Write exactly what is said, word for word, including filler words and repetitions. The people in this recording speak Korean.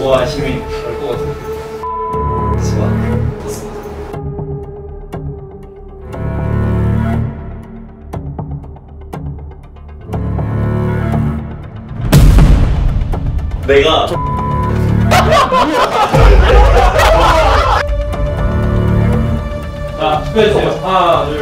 좋아하심이 그럴 것 같은데. 좋아. 좋습니다. 내가 자, 투표해주세요. 하나, 둘,